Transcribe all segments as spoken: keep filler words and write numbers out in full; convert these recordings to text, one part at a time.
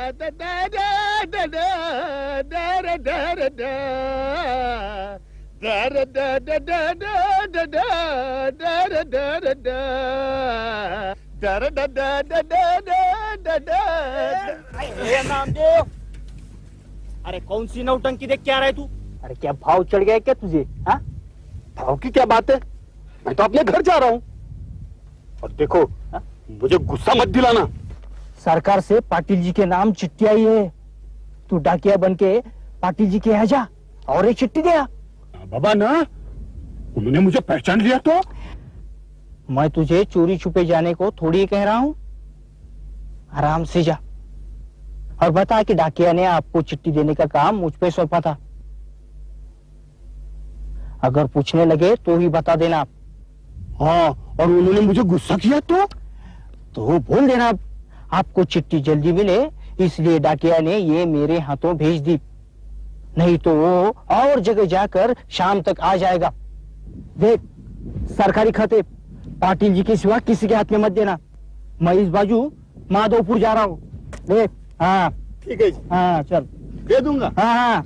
नामदेव, अरे कौन सी नौटंकी देख क्या रहा है तू? अरे क्या भाव चढ़ गया क्या तुझे? हाँ, भाव की क्या बात है? मैं तो अपने घर जा रहा हूँ। और देखो, हा? मुझे गुस्सा मत दिलाना। सरकार से पाटिल जी के नाम चिट्ठी आई है, तू डाकिया बन के पाटिल जी के यहाँ जा और एक चिट्ठी दे आ। बाबा ना, उन्होंने मुझे पहचान लिया तो? मैं तुझे चोरी छुपे जाने को थोड़ी कह रहा हूँ। आराम से जा और बता कि डाकिया ने आपको चिट्ठी देने का काम मुझ पे सौंपा था। अगर पूछने लगे तो ही बता देना। हाँ, और उन्होंने मुझे गुस्सा किया तो तो बोल देना आपको चिट्ठी जल्दी मिले इसलिए डाकिया ने ये मेरे हाथों भेज दी, नहीं तो वो और जगह जाकर शाम तक आ जाएगा। देख, सरकारी खाते पाटिल जी के सिवा किसी के हाथ में मत देना। मैं इस बाजू माधोपुर जा रहा हूँ। देख। हाँ ठीक है जी। हाँ चल, दे दूंगा। हाँ हाँ।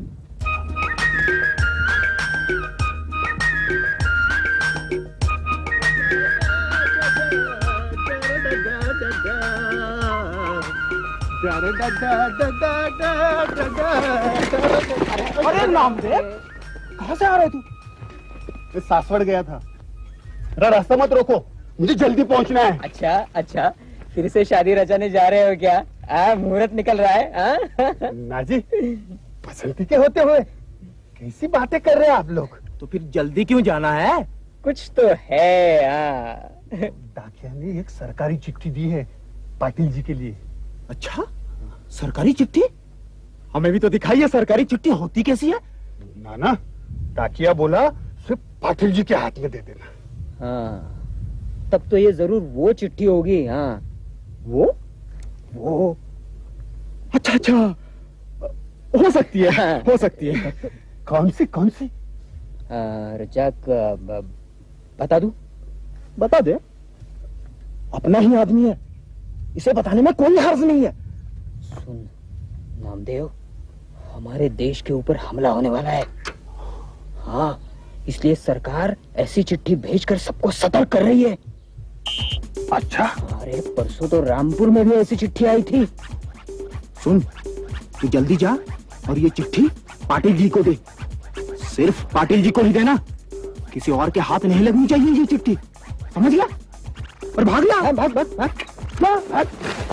अरे नामदेव, कहाँ से आ रहे तू? सासवड़ गया था। रास्ता मत रोको, मुझे जल्दी पहुंचना है। अच्छा अच्छा, फिर से शादी रचाने जा रहे हो क्या? आ, मुहूर्त निकल रहा है। नाजी, बसंती के होते हुए कैसी बातें कर रहे हैं आप लोग? तो फिर जल्दी क्यों जाना है? कुछ तो है। डाकिया ने एक सरकारी चिट्ठी दी है पाटिल जी के लिए। अच्छा, सरकारी चिट्ठी? हमें भी तो दिखाइए सरकारी चिट्ठी होती कैसी है? ना ना, डाकिया बोला सिर्फ पाटिल जी के हाथ में दे देना। हाँ, तब तो ये जरूर वो चिट्ठी होगी। हाँ, वो वो अच्छा अच्छा, हो सकती है। हाँ। हो सकती है। कौन सी कौन सी? रजाक, बता दूं? बता दे, अपना ही आदमी है, इसे बताने में कोई हर्ज नहीं है। सुन नामदेव, हमारे देश के ऊपर हमला होने वाला है। हाँ, इसलिए सरकार ऐसी चिट्ठी भेजकर सबको सतर्क कर रही है। अच्छा, अरे परसों तो रामपुर में भी ऐसी चिट्ठी आई थी। सुन, तू जल्दी जा और ये चिट्ठी पाटिल जी को दे। सिर्फ पाटिल जी को ही देना, किसी और के हाथ नहीं लगनी चाहिए ये चिट्ठी, समझ गया? और भाग ला। भाग भाग भाग, भाग, भाग।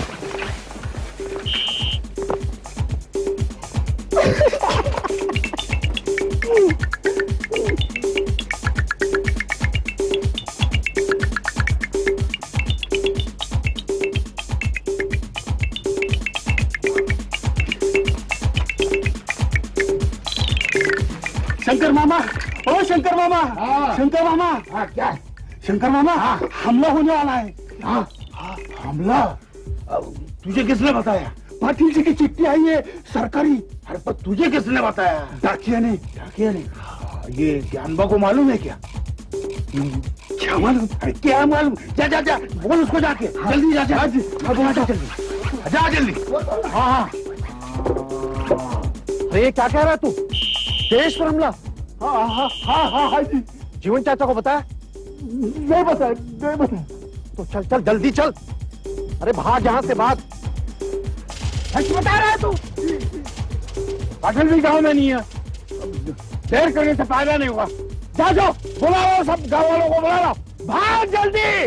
शंकर मामा, ओ शंकर मामा, शंकर मामा। हाँ, क्या? शंकर मामा, हमला होने वाला है। हाँ, हमला? तुझे किसने बताया? पाटिल जी की चिट्ठी आई है सरकारी। अरे पर तुझे किसने बताया? डाकिया ने। डाकिया ने? ये ज्ञानबा को मालूम है क्या? क्या मालूम? अरे क्या मालूम? जा जा जा, बोल उसको जाके। हाँ, जल्दी जा जा। हाँ जी, हाँ जा जल्दी, जा जल्दी। हाँ हाँ। अरे क्या कह रहा तू? देश पर हमला? हाँ हाँ हाँ हाँ हाँ जी। जीवन चाचा को बताया? नहीं बताया, नहीं बताया। तो चल चल जल्दी चल। अरे भाग यहाँ से, भाग। सच बता रहा है तू? पाटिल भी गाँव में नहीं है, देर करने से फायदा नहीं होगा। जा जाओ, बुला लो सब गाँव वालों को, बुला लो। भाग जल्दी।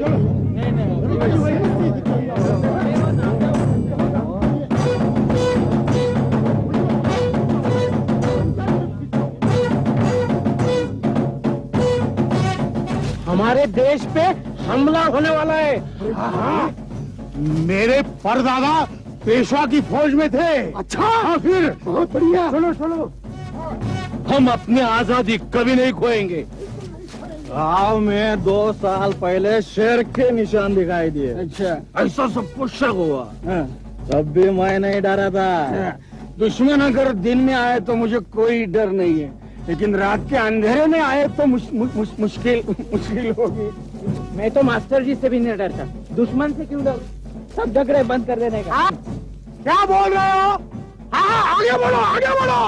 हमारे देश पे हमला होने वाला है। हाँ, मेरे परदादा पेशवा की फौज में थे। अच्छा, हाँ, फिर बहुत बढ़िया। सुनो सुनो, हम अपनी आजादी कभी नहीं खोएंगे। गाँव में दो साल पहले शेर के निशान दिखाई दिए। अच्छा, ऐसा सब कुछ शक हुआ। तब भी मैं नहीं डरा था। दुश्मन अगर दिन में आए तो मुझे कोई डर नहीं है, लेकिन रात के अंधेरे में आए तो मुश, मुश, मुश, मुश्किल मुश्किल होगी। मैं तो मास्टर जी से भी नहीं डरता, दुश्मन से क्यों डर? सब झगड़े बंद कर देने का। क्या बोल रहे हो? हाँ आगे बढ़ो, आगे बढ़ो।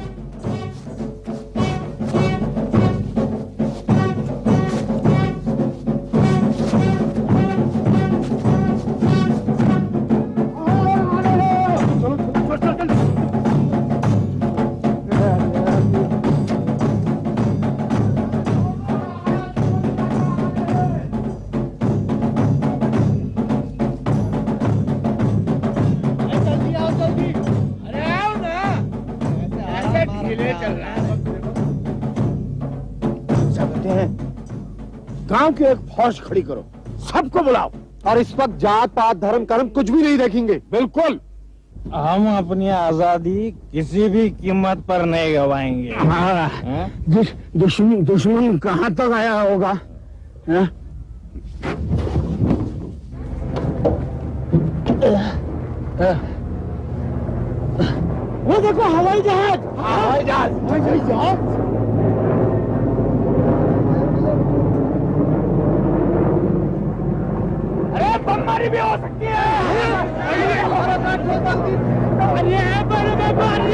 गांव की एक फौज खड़ी करो, सबको बुलाओ, और इस वक्त जात पात धर्म कर्म कुछ भी नहीं देखेंगे। बिल्कुल। हम अपनी आजादी किसी भी कीमत पर नहीं गवाएंगे। हाँ, दुश्मन दुश्मन कहाँ तक आया होगा? हाँ? वो देखो हवाई जहाज। हवाई जहाज हवाई जहाज अरे बमबारी भी हो सकती है। अरे बड़े बमबारी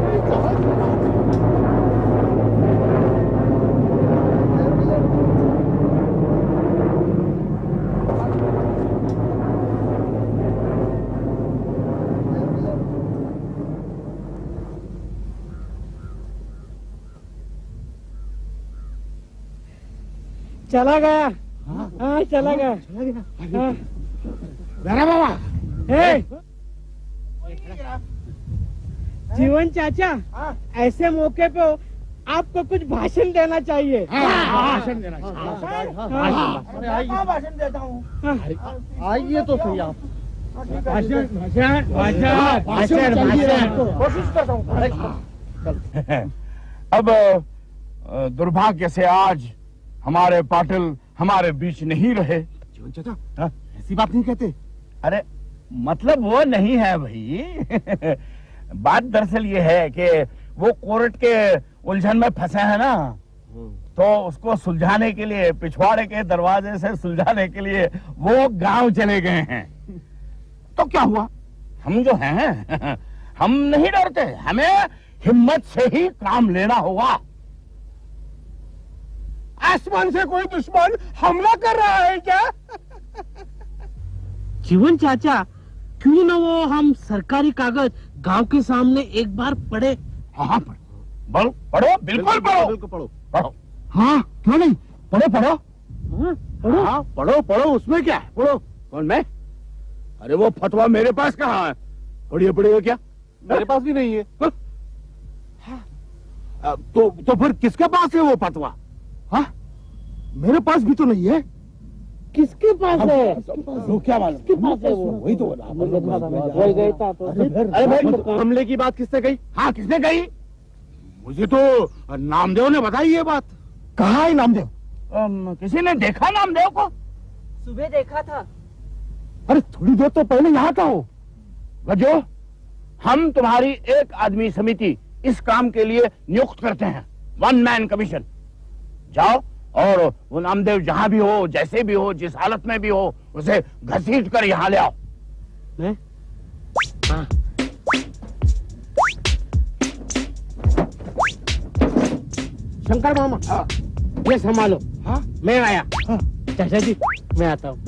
चला गया। हाँ चला गया। हाँ। मेरा बाबा। हे! जीवन चाचा, ऐसे मौके पे आपको कुछ भाषण देना चाहिए। भाषण देना चाहिए। भाषण देता हूँ। आइए तो सही आप। भाषण भाषण भाषण भाषण भाषण कोशिश करता हूँ। अब दुर्भाग्य से आज हमारे पाटिल हमारे बीच नहीं रहे। जीवन चाचा, हाँ? ऐसी बात नहीं कहते। अरे मतलब वो नहीं है भाई। बात दरअसल ये है कि वो कोर्ट के उलझन में फंसे हैं ना, तो उसको सुलझाने के लिए, पिछवाड़े के दरवाजे से सुलझाने के लिए वो गांव चले गए हैं। तो क्या हुआ? हम जो हैं हम नहीं डरते, हमें हिम्मत से ही काम लेना होगा। आसमान से कोई दुश्मन हमला कर रहा है क्या? जीवन चाचा, क्यों न वो हम सरकारी कागज गांव के सामने एक बार पढ़े? हाँ पढ़ो, पढ़ो पढ़ो, बिल्कुल पढ़ो, बिल्कुल पढ़ो पढ़ो। हाँ क्यों नहीं, पढ़ो पढ़ो। हाँ, पढ़ो। हाँ पढ़ो पढ़ो, उसमें क्या है, पढ़ो। कौन मैं? अरे वो फतवा मेरे पास कहाँ है? पढ़िए पढ़िए क्या? मेरे पास भी नहीं है। हाँ? तो तो फिर किसके पास है वो फतवा? हाँ मेरे पास भी तो नहीं है। किसके पास है? तो क्या मालूम? किसके पास है वो? वही तो वही गई था तो। अरे भाई, हमले की बात किसने कही? हाँ किसने कही? मुझे तो नामदेव ने बताई ये बात। कहाँ है नामदेव? अम, किसी ने देखा नामदेव को? सुबह देखा था। अरे थोड़ी देर तो पहले यहाँ था वो। गजो, हम तुम्हारी एक आदमी समिति इस काम के लिए नियुक्त करते हैं, वन मैन कमीशन। जाओ और वो नामदेव जहां भी हो, जैसे भी हो, जिस हालत में भी हो, उसे घसीट कर यहाँ ले आओ। मैं? हाँ। शंकर मामा, हाँ। ये संभालो। हाँ? मैं आया। हाँ। चाचा जी, मैं आता हूँ।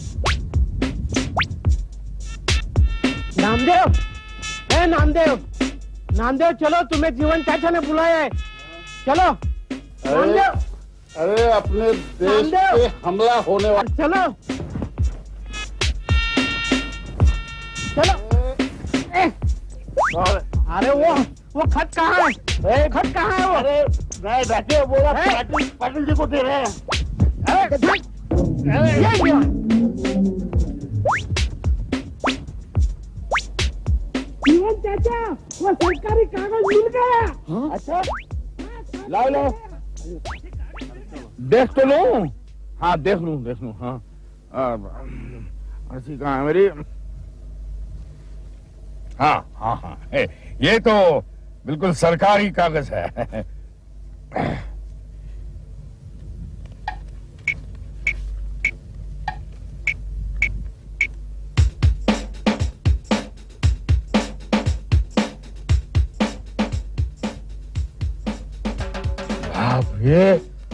नामदेव, ए नामदेव, नामदेव चलो, तुम्हें जीवन चाचा ने बुलाया है। चलो नामदेव, अरे अपने देश पे हमला होने वाला। चलो चलो। ए, अरे वो वो खत कहाँ है? खत कहाँ है वो? अरे मैं बैठे बोला पाटिल पाटिल जी को दे रहे हैं। ये क्या? जीवन चाचा, वो सरकारी कागज मिल गया। अच्छा लाओ लाओ, देख तो लूं। हाँ देख लूं देख लूं। हाँ अर्जी कहाँ है मेरी? हाँ हाँ हाँ, ये तो बिल्कुल सरकारी कागज है। बाप रे,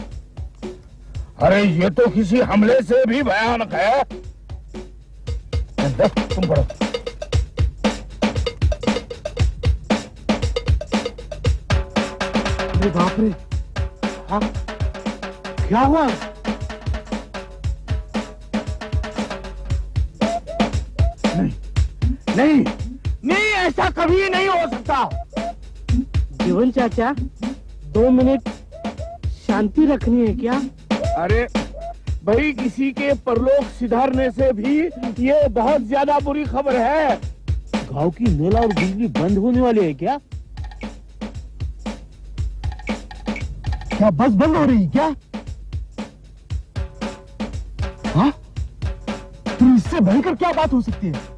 अरे ये तो किसी हमले से भी भयानक है। तुम पढ़ो। अरे बाप रे, हाँ क्या हुआ? नहीं नहीं नहीं, ऐसा कभी नहीं हो सकता। जीवन चाचा, दो मिनट शांति रखनी है क्या? अरे भाई, किसी के परलोक सिधारने से भी ये बहुत ज्यादा बुरी खबर है। गांव की नल और बिजली बंद होने वाली है क्या? क्या बस बंद हो रही क्या? हाँ? तो इससे भयंकर क्या बात हो सकती है?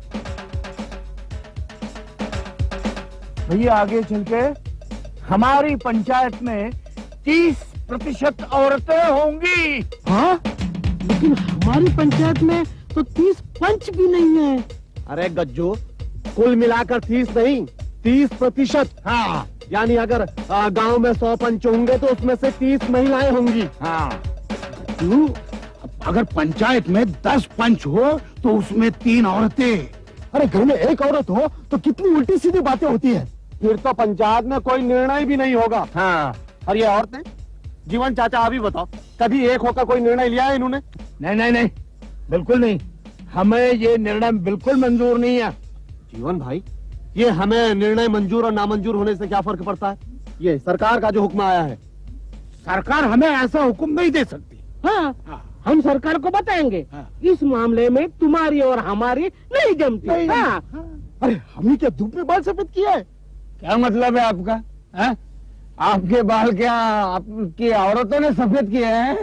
भैया आगे चल के हमारी पंचायत में तीस प्रतिशत औरतें होंगी। हाँ? लेकिन हमारी पंचायत में तो तीस पंच भी नहीं है। अरे गज्जू, कुल मिलाकर तीस नहीं, तीस प्रतिशत। हाँ यानी अगर गांव में सौ पंच होंगे तो उसमें से तीस महिलाएं होंगी। हाँ। क्यों? अगर पंचायत में दस पंच हो तो उसमें तीन औरतें। अरे घर में एक औरत हो तो कितनी उल्टी सीधी बातें होती है। फिर तो पंचायत में कोई निर्णय भी नहीं होगा। हाँ। और ये औरतें, जीवन चाचा अभी बताओ, कभी एक होकर कोई निर्णय लिया है इन्होंने? नहीं नहीं नहीं, बिल्कुल नहीं। हमें ये निर्णय बिल्कुल मंजूर नहीं है। जीवन भाई, ये हमें निर्णय मंजूर और नामंजूर होने से क्या फर्क पड़ता है? ये सरकार का जो हुक्म आया है। सरकार हमें ऐसा हुक्म नहीं दे सकती। हाँ, हाँ। हम सरकार को बताएंगे। हाँ। इस मामले में तुम्हारी और हमारी नहीं जमती। नहीं, हाँ। हाँ। अरे हमने क्या धूप में बाल सफेद किया है? क्या मतलब है आपका? है? आपके बाल क्या आपकी औरतों ने सफेद किए हैं?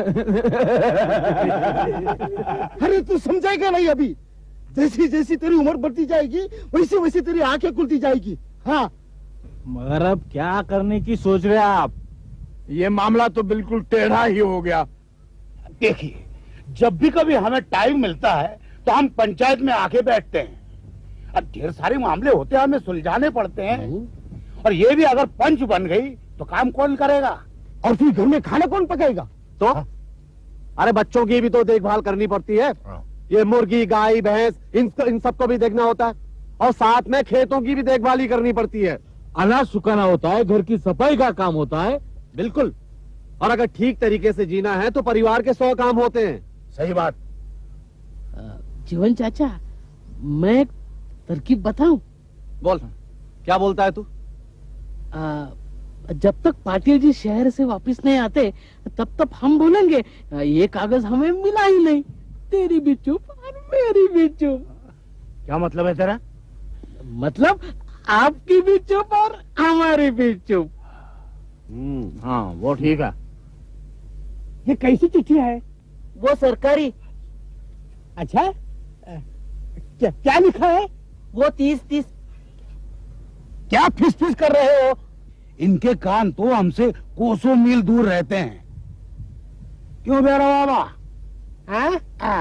अरे तू समझाएगा नहीं अभी। जैसी जैसी तेरी उम्र बढ़ती जाएगी वैसी वैसी तेरी आंखें खुलती जाएगी। हाँ। मगर अब क्या करने की सोच रहे हैं आप? ये मामला तो बिल्कुल टेढ़ा ही हो गया। देखिए, जब भी कभी हमें टाइम मिलता है तो हम पंचायत में आके बैठते हैं। अब ढेर सारे मामले होते हैं, हमें सुलझाने पड़ते हैं। और ये भी अगर पंच बन गई तो काम कौन करेगा? और फिर घर में खाना कौन पकाएगा? तो अरे बच्चों की भी तो देखभाल करनी पड़ती है। ये मुर्गी, गाय, भैंस, इन इन सबको भी देखना होता है। और साथ में खेतों की भी देखभाल ही करनी पड़ती है। अनाज सुखाना होता है, घर की सफाई का काम होता है। बिल्कुल। और अगर ठीक तरीके से जीना है तो परिवार के सौ काम होते हैं। सही बात। जीवन चाचा, मैं एक तरकीब बताऊं? बोल, क्या बोलता है तू? आ, जब तक पाटिल जी शहर से वापस नहीं आते तब तक हम बोलेंगे ये कागज हमें मिला ही नहीं। तेरी भी चुप और मेरी भी चुप। क्या मतलब है तेरा? मतलब आपकी भी चुप और हमारी भी चुप। हाँ, वो ठीक है। ये कैसी चिट्ठी है? वो सरकारी। अच्छा, क्या क्या लिखा है? वो तीस तीस। क्या फिस फिस कर रहे हो? इनके कान तो हमसे कोसों मील दूर रहते हैं। क्यों बेरा बाबा? हाँ?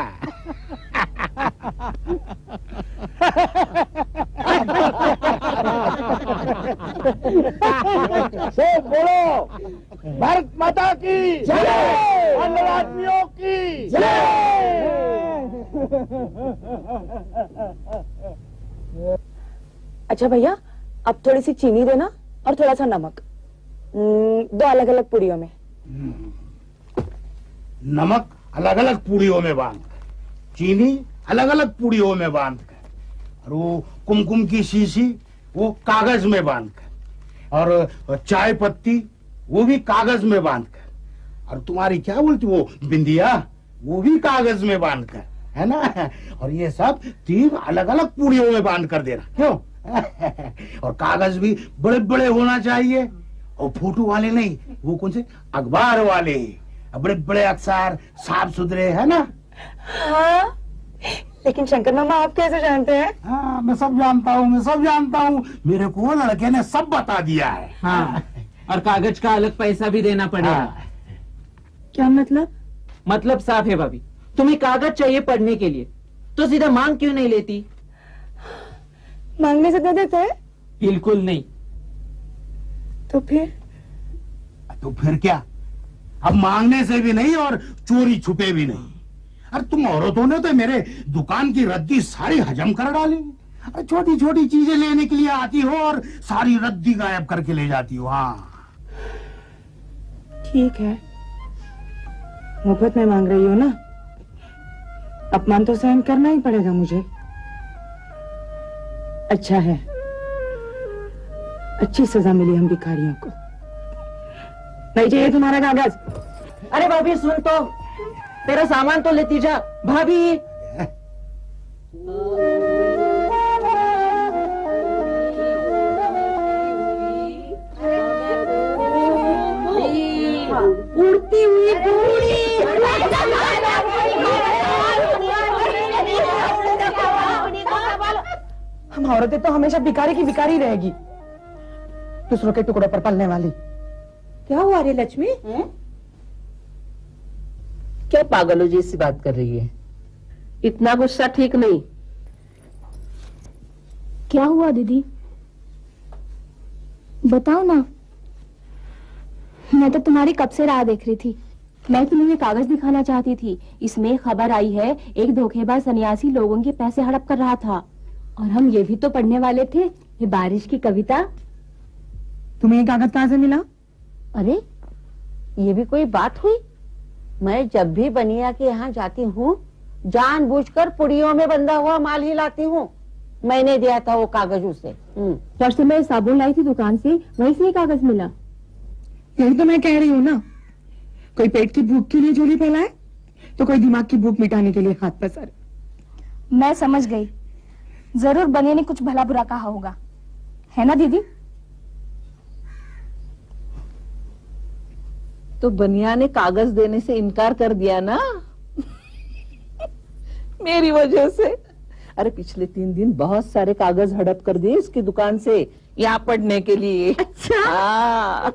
से बोलो, भारत माता की जय, अंग्रेज आदमियों की जय। अच्छा भैया, अब थोड़ी सी चीनी देना और थोड़ा सा नमक, दो अलग अलग पुड़ियों में। नमक अलग अलग पूड़ियों में बांध कर, चीनी अलग अलग पूड़ियों में बांध कर, और वो कुमकुम की शीशी वो कागज में बांध कर, और चाय पत्ती वो भी कागज में बांध कर, और तुम्हारी क्या बोलती वो बिंदिया वो भी कागज में बांध कर, है ना? और ये सब तीन अलग अलग पूड़ियों में बांध कर देना। क्यों? और कागज भी बड़े बड़े होना चाहिए, और फोटो वाले नहीं, वो कौन से अखबार वाले, बड़े बड़े अक्षर, साफ सुथरे, है ना? हाँ, लेकिन शंकर मामा आप कैसे जानते हैं? हाँ, मैं सब जानता हूँ, मैं सब जानता हूँ। मेरे को लड़के ने सब बता दिया है। हाँ, और कागज का अलग पैसा भी देना पड़ेगा। हाँ। क्या मतलब? मतलब साफ है भाभी, तुम्हें कागज चाहिए पढ़ने के लिए, तो सीधा मांग क्यों नहीं लेती? मांगने से दे देते हैं? बिल्कुल नहीं। तो फिर? तो फिर क्या, अब मांगने से भी नहीं और चोरी छुपे भी नहीं। अरे तुम औरतों ने तो मेरे दुकान की रद्दी सारी हजम कर डाली। अरे छोटी छोटी चीजें लेने के लिए आती हो और सारी रद्दी गायब करके ले जाती हो। हाँ ठीक है, मुफ्त में मांग रही हो ना, अपमान तो सहन करना ही पड़ेगा मुझे। अच्छा है, अच्छी सजा मिली हम भिखारियों को। नहीं चाहिए तुम्हारा कागज? अरे भाभी सुन तो, तेरा सामान तो लेती जा। भाभी उड़ती हुई पूरी। हम औरतें तो हमेशा भिखारी की भिखारी रहेगी, दूसरों के टुकड़ों पर पलने वाली। क्या हुआ रे लक्ष्मी? है? क्या पागलों जैसी बात कर रही है? इतना गुस्सा ठीक नहीं। क्या हुआ दीदी, बताओ ना। मैं तो तुम्हारी कब से राह देख रही थी। मैं तुम्हें ये कागज दिखाना चाहती थी। इसमें खबर आई है एक धोखेबाज सन्यासी लोगों के पैसे हड़प कर रहा था, और हम ये भी तो पढ़ने वाले थे, ये बारिश की कविता। तुम्हें ये कागज कहाँ से मिला? अरे ये भी कोई बात हुई? मैं जब भी बनिया के यहाँ जाती हूँ जानबूझकर पुड़ियों में बंधा हुआ माल ही लाती हूँ। मैंने दिया था वो कागज उसे। परसों मैं साबुन लाई थी दुकान से, वहीं से ये कागज मिला। यही तो मैं कह रही हूँ ना, कोई पेट की भूख के लिए झोली फैलाए तो कोई दिमाग की भूख मिटाने के लिए हाथ पसारे। मैं समझ गई, जरूर बनिया ने कुछ भला बुरा कहा होगा, है ना दीदी? तो बनिया ने कागज देने से इनकार कर दिया ना मेरी वजह से। अरे पिछले तीन दिन बहुत सारे कागज हड़प कर दिए इसकी दुकान से, यहाँ पढ़ने के लिए। अच्छा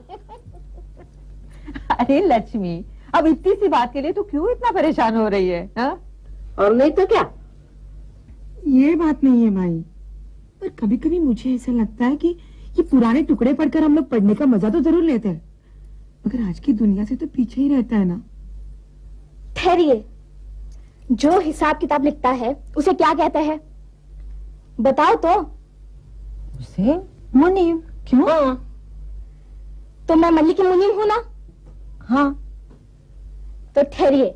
अरे लक्ष्मी, अब इतनी सी बात के लिए तो क्यों इतना परेशान हो रही है? हा? और नहीं तो क्या? ये बात नहीं है भाई, पर कभी कभी मुझे ऐसा लगता है कि ये पुराने टुकड़े पढ़कर हम लोग पढ़ने का मजा तो जरूर लेते हैं, मगर आज की दुनिया से तो पीछे ही रहता है ना। ठहरिए, जो हिसाब किताब लिखता है उसे क्या कहते हैं बताओ तो? उसे मुनीम। क्यों? हाँ। तो मैं मल्ली की मुनीम हूं ना? हाँ। तो ठहरिए,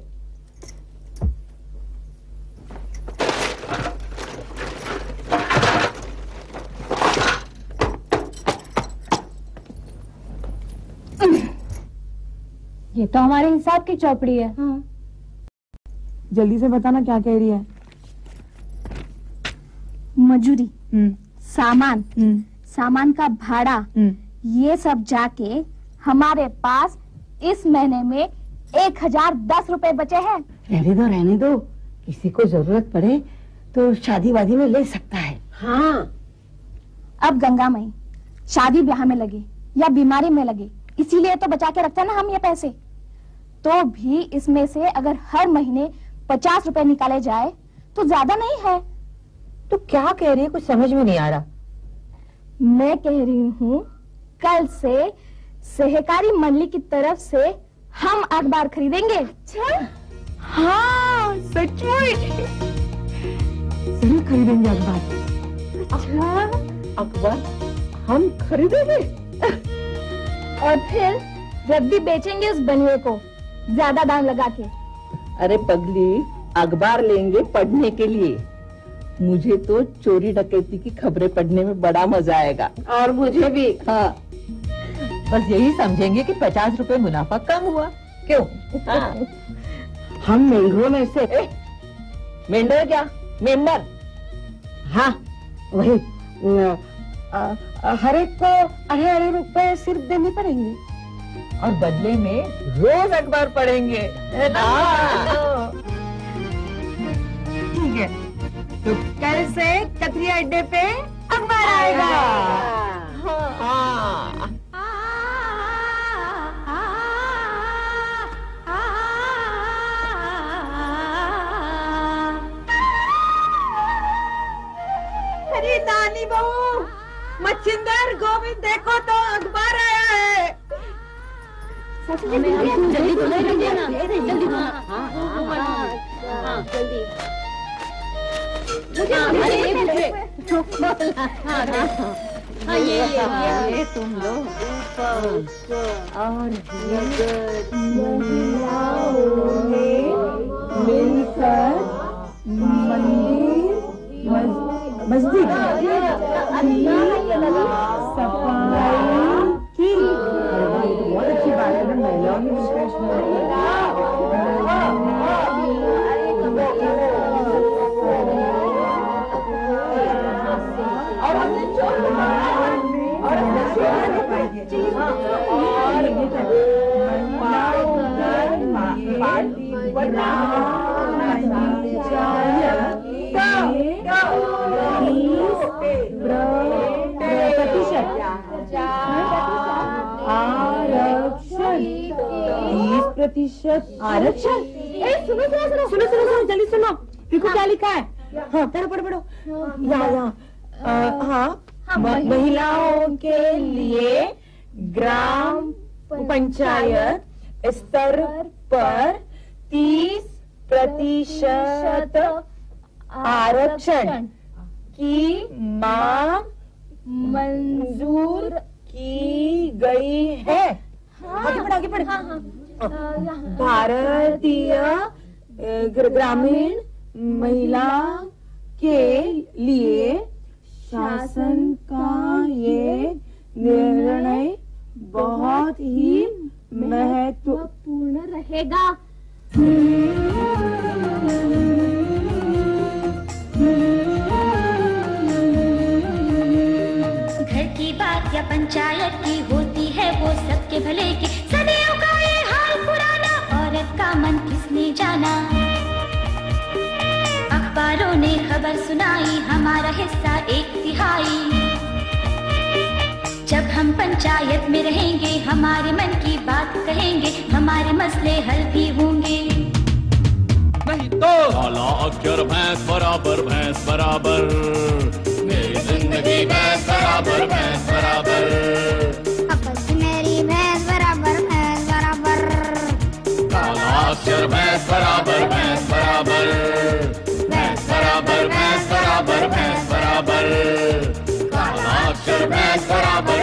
ये तो हमारे हिसाब की चौपड़ी है। हाँ। जल्दी से बताना क्या कह रही है? मजूरी, सामान, सामान का भाड़ा, ये सब जाके हमारे पास इस महीने में एक हजार दस रुपए बचे हैं। रहने दो रहने दो, किसी को जरूरत पड़े तो शादी वादी में ले सकता है। हाँ। अब गंगा मई शादी ब्याह में लगे या बीमारी में लगे, इसीलिए तो बचा के रखते हैं ना हम ये पैसे। तो भी इसमें से अगर हर महीने पचास रुपए निकाले जाए तो ज्यादा नहीं है। तो क्या कह रही है, कुछ समझ में नहीं आ रहा। मैं कह रही हूँ कल से सहकारी मंडली की तरफ से हम अखबार खरीदेंगे। अच्छा? हाँ सच में जरूर खरीदेंगे अखबार। अच्छा, अखबार हम खरीदेंगे और फिर रद्दी बेचेंगे उस बनिए को ज्यादा दाम लगा के। अरे पगली, अखबार लेंगे पढ़ने के लिए। मुझे तो चोरी डकैती की खबरें पढ़ने में बड़ा मजा आएगा। और मुझे भी। हाँ। बस यही समझेंगे कि पचास रुपए मुनाफा कम हुआ। क्यों? हाँ। हम मेंढरों में से। ए, मेंढर क्या? मेंबर। हाँ वही, हर एक को अढ़ाई अढ़ाई रुपए सिर्फ देने पड़ेंगे और बदले में रोज अखबार पढ़ेंगे। ठीक है, तो कल से कतरिया अड्डे पे अखबार आएगा। हाँ। अरे नानी बहू, मच्छिंदर, गोविंद देखो तो अखबार आया है। जल्दी धोना जल्दी धोना। हाँ हाँ जल्दी हाँ ये ये ये तुम लो और महिलाओं ने मिलकर मंदिर मस्जिद सफाई की। बहुत अच्छी बात है ना, महिलाओं ने और हमने और आरक्षण तीस प्रतिशत आरक्षण। सुनो सुनो सुनो सुनो सुनो सुनो जल्दी सुनो, देखो क्या लिखा है। हाँ पढ़ो पढ़ो पढ़ो। यहाँ यहाँ हाँ महिलाओं के लिए ग्राम पंचायत स्तर पर तीस प्रतिशत आरक्षण की मांग मंजूर की गई है। आगे बढ़ आगे बढ़। भारतीय ग्रामीण महिला के लिए शासन का ये निर्णय बहुत ही महत्वपूर्ण रहेगा। घर की बात या पंचायत की होती है वो सबके भले की। सदियों का ये हाल पुराना, औरत का मन किसने जाना। अखबारों ने खबर सुनाई, हमारा हिस्सा एक तिहाई। जब हम पंचायत में रहेंगे, हमारे मन की बात कहेंगे, हमारे मसले हल भी होंगे। नहीं तो काला अक्षर भैंस बराबर भैंस बराबर, मेरी जिंदगी भैंस बराबर भैंस बराबर। मेरी भैंस बराबर भैंस बराबर। काला अक्षर भैंस बराबर भैंस बराबर, भैंस बराबर भैंस बराबर भैंस बराबर। काला अक्षर भैंस बराबर